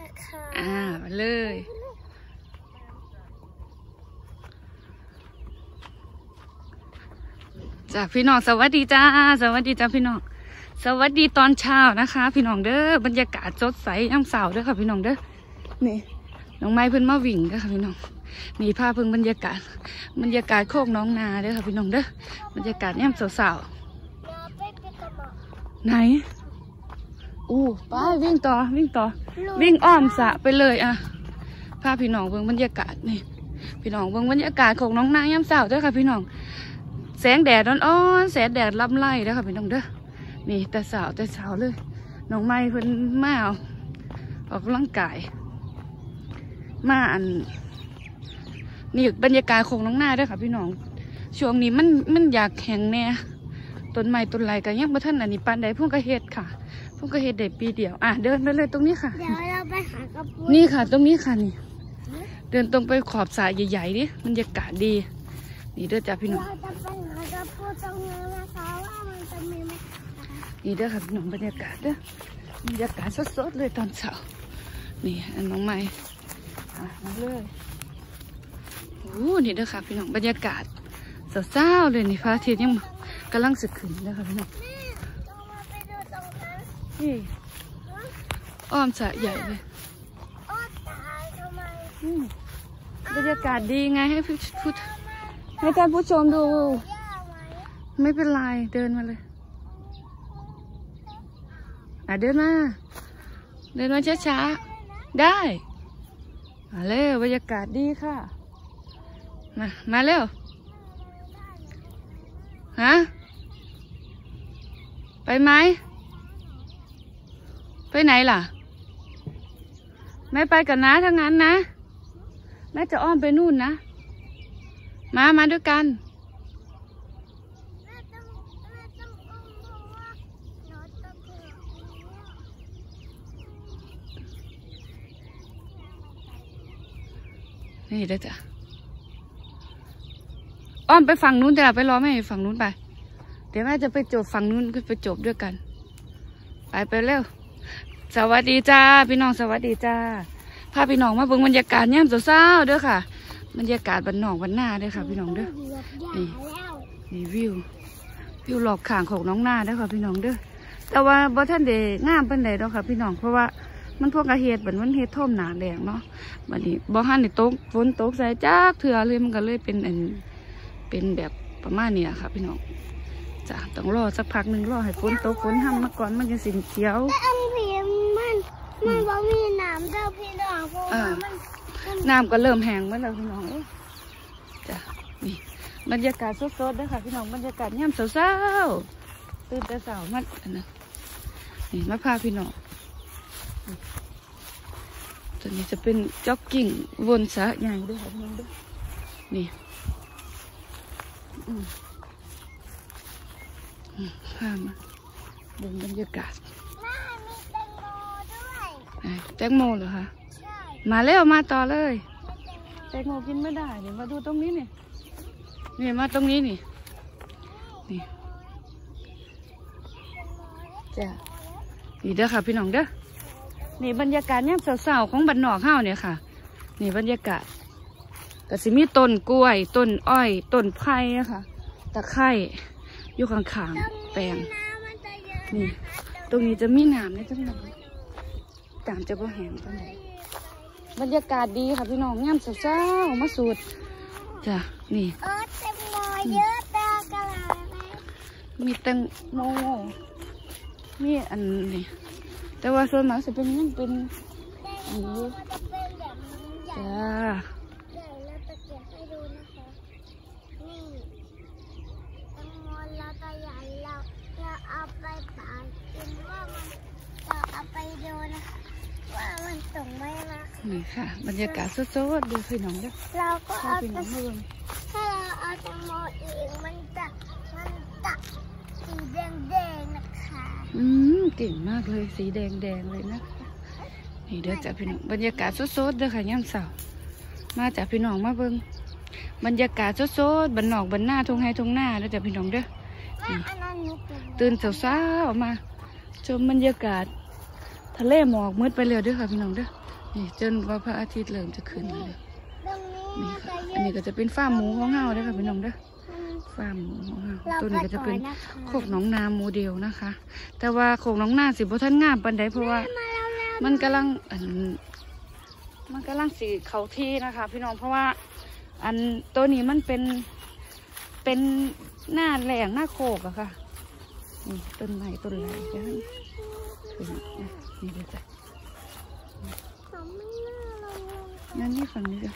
นะคะมาเลยจ้าพี่น้องสวัสดีจ้าสวัสดีจ้าพี่น้องสวัสดีตอนเช้านะคะพี่น้องเด้อบรรยากาศสดใสย่ำเสาเด้อค่ะพี่น้องเด้อนี่น้องไม้เพิ่นมาวิ่งเด้อค่ะพี่น้องนี่ภาพเพิ่งบรรยากาศโคกน้องนาเด้อค่ะพี่น้องเด้อบรรยากาศย่ำสาวๆไหนอู้ไปวิ่งต่อวิ่งอ้อมสระไปเลยอ่ะพาพี่น้องเบิ่งบรรยากาศนี่พี่น้องเบิ่งบรรยากาศโคกน้องนาย่ำเสาเด้อค่ะพี่น้องแสงแดดอ่อนๆแสงแดดลำไล่เด้อค่ะพี่น้องเด้อนี่แต่สาวเลยน้องไม้เพิ่นมาออกกำลังกายมานี่บรรยากาศของน้องหน้าด้วยค่ะพี่น้องช่วงนี้มันอยากแข็งแน่ต้นไม้ต้นไรกันยังบ่ทันอันนี้ปานใดพุ่งกระเฮ็ดค่ะพุ่งกระเฮ็ดได้ปีเดียวเดินไปเลยตรงนี้ค่ะเดี๋ยวเราไปหากระปุกนี่ค่ะตรงนี้ค่ะนี่เดินตรงไปขอบสระใหญ่ๆดิบรรยากาศดีนี่เด้อจ้าพี่น้องเราจะไปหากระปุกตรงนี้นะคะว่ามันจะมีไหมนี่เด้อค่ะพี่น้องบรรยากาศเด้อบรรยากาศสดๆเลยตอนเช้านี่อันน้องไม้มาเลยโอ้นี่เด้อค่ะพี่น้องบรรยากาศเศร้าๆเลยนี่พระอาทิตย์ยังกำลังสึกขึ้นเด้อค่ะพี่น้องนี่อ้อมสระใหญ่เลยบรรยากาศดีไงให้ท่านผู้ชมดูไม่เป็นไรเดินมาเลยเดินมาช้าๆได้มาเร็วบรรยากาศดีค่ะมาเร็วฮะไปไหมไปไหนล่ะไม่ไปกันนะถ้างั้นนะแม่จะอ้อมไปนู่นนะมาด้วยกันนี่เด้อจ้ะอ้อมไปฝั่งนู้นแต่ไปรอแม่ฝั่งนู้นไปเดี๋ยวแม่จะไปจบฝั่งนู้นก็ไปจบด้วยกันไปเร็วสวัสดีจ้าพี่น้องสวัสดีจ้าพาพี่น้องมาเบิ่งบรรยากาศย่ำเศร้าๆเด้อค่ะบรรยากาศบ้านนอกบ้านหน้าเด้อค่ะพี่น้องเด้อนี่วิวหลอกข่างของน้องหน้าเด้อค่ะพี่น้องเด้อแต่ว่าบ่ท่านเดงามเป็นใดดอกค่ะพี่น้องเพราะว่ามันพวกกระเฮ็ดเหมือนมันเฮ็ดท่อมหนาแดงเนาะบัดนี้บ่ฮั่นได้ตกฝนตกใส่จักเถื่อเลยมันก็เลยเป็นแบบประมาณนี้ค่ะพี่น้องจ้ะต้องรอสักพักหนึ่งรอให้ฝนตกฝนห้ำมาก่อนมันจะสีเขียวอันนี้มันบ่มีน้ำเด้อพี่น้องเพราะว่าน้ำก็เริ่มแห้งแล้วพี่น้องจ้ะนี่บรรยากาศสดๆนะคะพี่น้องบรรยากาศย่ำเศร้าๆตื่นแต่เช้ามานี่มาพาพี่น้องตัวนี้จะเป็นจ็อกกิ้งวนสระใหญ่ด้วยค่ะพี่น้องด้วยนี่พามาดูบรรยากาศแตงโมเหรอคะมาเร็วมาต่อเลยแตงโมกินไม่ได้เดี๋ยวมาดูตรงนี้นี่มาตรงนี้นี่จ้ะนี่เด้อค่ะพี่น้องเด้อนี่บรรยากาศเนี่ยเศร้าๆของบ้านนอกเฮาเนี่ยค่ะนี่บรรยากาศก็สิมีต้นกล้วยต้นอ้อยต้นไผ่อะค่ะตะไคร้อยู่ข้างๆแปลงนี่ตรงนี้จะมีน้ำในจังหวะตามจะบ่แห้งจังไหนบรรยากาศดีค่ะพี่น้องย่ำเศร้าๆมาสูดจ้ะนี่แตงโมเยอะตากระไรมีแตงโมมีอันนี้แต่ว่าส่วนมากจะเป็นอันนี้จ้าเราจะเก็บให้ดูนะคะนี่แตงโมเราตัวใหญ่เราเอาไปป่ากินว่ามันเราเอาไปดูนะคะว่ามันส่งไหมนะนี่ค่ะบรรยากาศสดๆดูพี่น้องด้วยเราก็เอาถ้าเราเอาแตงโมอีกมันจะสีแดงๆนะคะเก่งมากเลยสีแดงเลยนะนี่เด้อจ้ะพี่น้องบรรยากาศสดๆเด้อค่ะย่ำเสามาจากพี่น้องมาเบิ่งบรรยากาศสดๆบันนอกบันหน้าทุ่งไร่ทุ่งนาเด้อจ้ะพี่น้องเด้อตื่นเช้าๆมาชมบรรยากาศทะเลหมอกมืดไปเร็วด้วยค่ะพี่น้องเด้อนี่จนว่าพระอาทิตย์เริ่มจะขึ้นแล้วตรงนี้นี่น่าค่ะจะเยอันนี้อะก็จะเป็นฟาร์มหมูของเฮาเด้อค่ะพี่น้องเด้อฟาร์มหมูของเฮาตัวนี้ก็จะเป็นโคกหนองนาโมเดลนะคะ แต่ว่าโคกหนองนาสิบ่ทันงามปานใดเพราะว่ามาแล้วแล้วมันกำลังสีเขาที่นะคะ พี่น้องเพราะว่าอันตัวนี้มันเป็นหน้าแหล่งหน้าโคกอะค่ะนี่ต้นไม้ต้นอะไรกันนี่เดี๋ยวจ้ะเขาไม่น่าเราเลยนั่นนี่ฝั่งนี้จ้ะ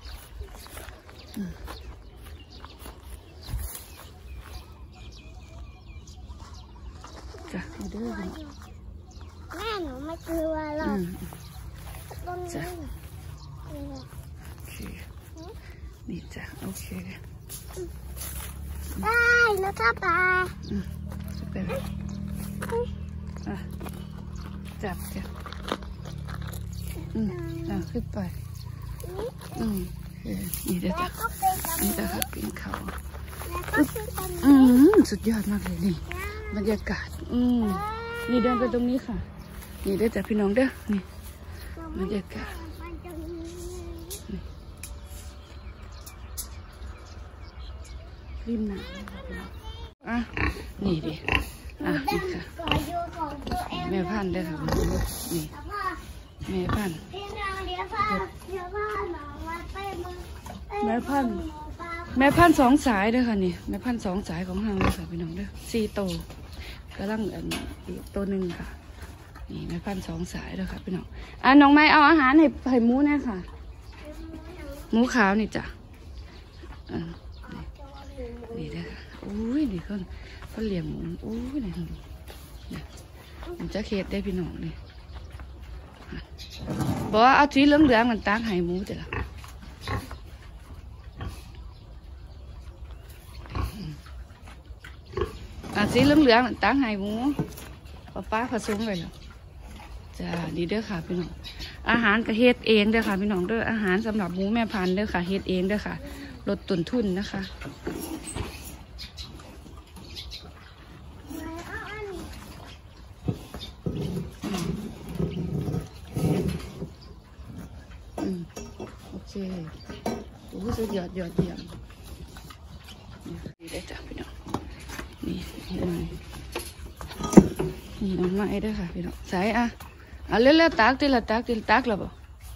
จ้ะเด้อแม่หนูไม่กลัวหรอกตรงนี้โอเคนี่จ้ะโอเคได้แล้วก็ปลาจะเป็นจับขึ้นไปนี่เดี๋ยวแล้จะวก็เป็นตรงนี่นี้จะขับปีนเขาแล้วก็เป็นตรงนี้สุดยอดมากเลยนี่บรรยากาศนี่เดินไปตรงนี้ค่ะนี่เด้อจ้ะพี่น้องเด้อนี่บรรยากาศริมน้ำนี่ดินี่ค่ะแม่พันธุ์เด้อค่ะนี่แม่พันธุ์แม่พันธุ์สองสายเด้อค่ะนี่แม่พันธุ์สองสายของเราเลยค่ะพี่น้องเด้อ4 โตกำลังอีกตัวหนึ่งค่ะนี่แม่พันธุ์2 สายเด้อค่ะพี่น้องน้องไม้เอาอาหารให้หมูแน่ค่ะหมูขาวนี่จ้ะนี่เด้อค่ะอุ้ยนี่เขาเลี้ยงหมูอุ้ยนี่ดูนี่มันจะเค็ดได้พี่น้องนี่บอกว่าเอาสีเหลืองๆมันตากให้หมูจ้ะสีเหลืองๆตั้งให้หมูป้าผสมไปแล้วจ้าดีเด้อค่ะพี่น้องอาหารก็เฮ็ดเองเด้อค่ะพี่น้องเด้ออาหารสำหรับหมูแม่พันธุ์เด้อค่ะเฮ็ดเองเด้อค่ะลดต้นทุนนะคะโอเคโอ้สุดยอดเยี่ยมดีได้จ้ะพี่น้องนี่น้องไม้ด้วยค่ะพี่น้องใส่เร็วๆตักทีละตักแล้วบ่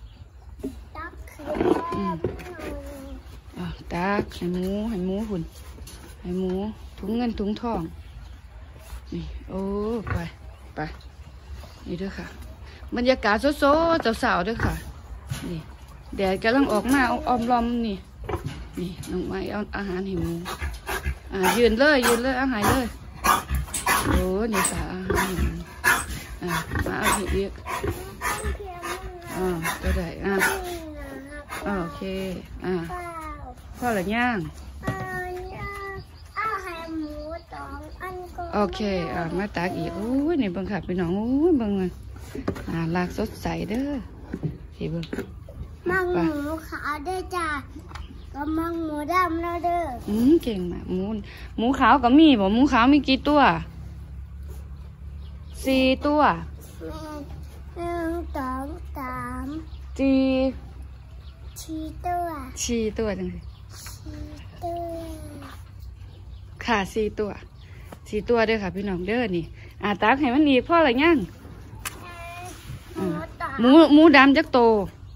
ตักให้หมูหุ่นให้หมูถุงเงินถุงทองนี่โอ้ไปนี่ด้วยค่ะบรรยากาศโซๆสาวๆด้วยค่ะนี่แดดกำลังออกมาอมลอมนี่น้องไม้เอาอาหารให้หมูยืนเลยอาหารเลยโอ้นี่สามาเอาอีกก็ได้โอเคพ่อหรือย่างโอเคมาตักอีกโอ้ยนี่เบิ่งค่ะพี่น้องโอ้ยเบิ่งมันลากสดใสเด้อสิเบิ่งมังหมูขาวด้วยจ้าก็มังหมูดำแล้วเด้อเก่งมากหมูขาวก็มีบ่หมูขาวมีกี่ตัว4 ตัว 1 2 3 4 ตัวจังสิค่ะ4 ตัวเด้อค่ะพี่น้องเด้อนี่ตักให้มันอีกพ่ออะไรย่างหมูดำจักโต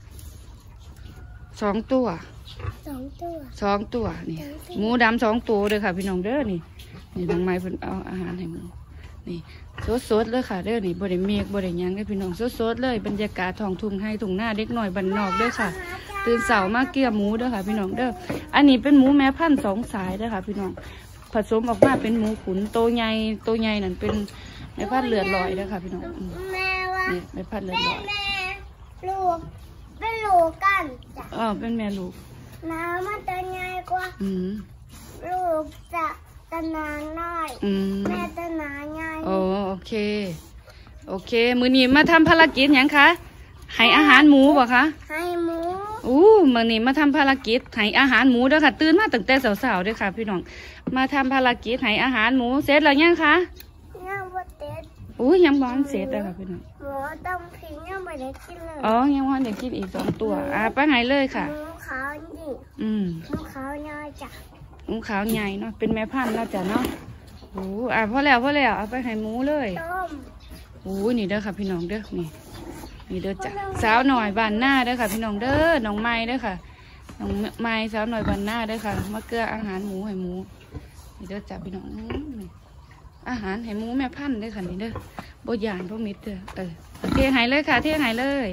2 ตัว2 ตัวนี่หมูดำ2 ตัวเด้อค่ะพี่น้องเด้อนี่น้องไม้เพิ่นเอาอาหารให้หมูนี่สดเลยค่ะเด้อนี่บ่ได้เมฆบ่ได้หยังให้พี่น้องสดเลยบรรยากาศท้องทุ่งให้ทุ่งหน้าเด็กน้อยบ้านนอกเด้อค่ะตื่นเช้ามาเกี่ยหมูเด้อค่ะพี่น้องเด้ออันนี้เป็นหมูแม่พันธุ์2 สายเด้อค่ะพี่น้องผสมออกมาเป็นหมูขุนโตใหญ่นั่นเป็นแม่พันธุ์เลือดลอยเด้อค่ะพี่น้องนี่แม่พันธุ์เลือดลอยลูกเป็นลูกกันจ้ะเป็นแม่ลูกน้ำมันจะใหญ่กว่าลูกจะตนาน้อยแม่ตนาใหญ่โอเคมื้อนี้มาทำภารกิจหยังคะให้อาหารหมูบ่คะให้หมูมื้อนี้มาทำภารกิจให้อาหารหมูเด้อค่ะตื่นมาตั้งแต่เช้าๆเด้อค่ะพี่น้องมาทำภารกิจให้อาหารหมูเสร็จแล้วยังคะยังบ่เสร็จอุ้ยยังบ้านเสร็จเลยค่ะพี่น้องหมูต้องพิงยังไม่ได้กินเลยอ๋อยังว่าเดี๋ยวกินอีก2 ตัวไปไหนเลยค่ะหมูขาวนี่ หมูขาวน้อยจ้ะหมูขาวใหญ่เนาะเป็นแม่พันธุ์เนาะจ้ะเนาะโอ้พอแล้วเอาไปให้หมูเลยต้มโอ้นี่เด้อค่ะพี่น้องเด้อนี่เด้อจ้ะสาวหน่อยบ้านหน้าเด้อค่ะพี่น้องเด้อน้องไม้เด้อค่ะน้องไม้สาวหน่อยบ้านหน้าเด้อค่ะมาเกลืออาหารหมูให้หมูนี่เด้อจ้ะพี่น้องนี่อาหารให้หมูแม่พันธุ์เด้อค่ะนี่เด้อบ่ยานบ่มิดเด้อเทหายเลยค่ะเทหายเลย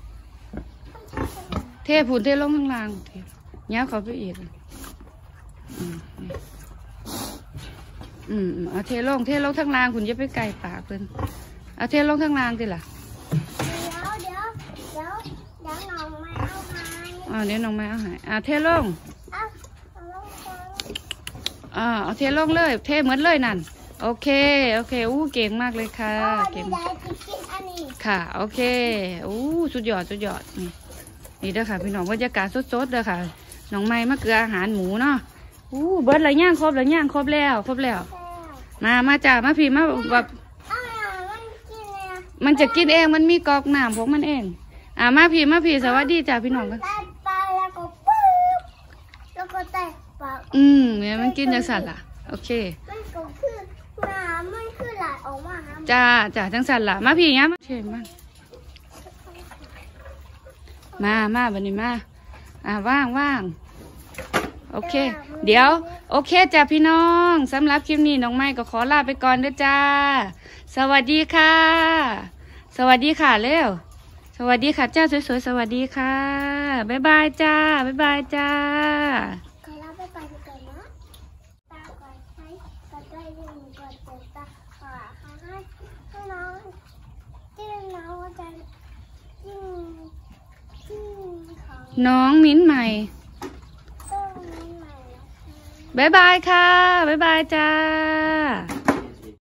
เทผุนเทลงข้างล่างเทย้าวเขาไปอีกเอาเทลงข้างล่างคุณจะไปไก่ปากเพิ่นเอาเทลงข้างล่างสิล่ะเดี๋ยวน้องไม่เอาให้เดี๋ยวน้องไม่เอาหายเทลงเอาลงก่อนเอาเทลงเลยเทเหมือนเลยนั่นโอเคอู้เก่งมากเลยค่ะเก่งค่ะโอเคอู้สุดยอดนี่เด้อค่ะพี่น้องบรรยากาศสดๆเด้อค่ะน้องไม้มาเกลืออาหารหมูเนาะอู้เบิร์ดอะไรย่างครบแล้วมาจ้ามาพี่มาแบบมันจะกินเองมันมีกอกน้ำของมันเองมาพี่สวัสดีจ้าพี่น้องกันปลาแล้วก็ปุ๊บแล้วก็แตะปากเนี่ยมันกินจังสันล่ะโอเคมันก็คือน้ำมันคือไหลออกมาจ้าจังสันล่ะมาพี่เนี้ยมาเชิญมาบันนี้มาว่างโอเคเดี๋ยวโอเคจ้าพี่น้องสำหรับคลิปนี้น้องไม้ก็ขอลาไปก่อนเด้อจ้าสวัสดีค่ะเร็วสวัสดีค่ะเจ้าสวยๆสวัสดีค่ะบ๊ายบายจ้าขอลาไปก่อนนะตาก่อนใช้กดได้ยินกดติดตาขอให้น้องที่น้องจะยิ่งของน้องมิ้นใหม่บ๊ายบายค่ะบ๊ายบายจ้า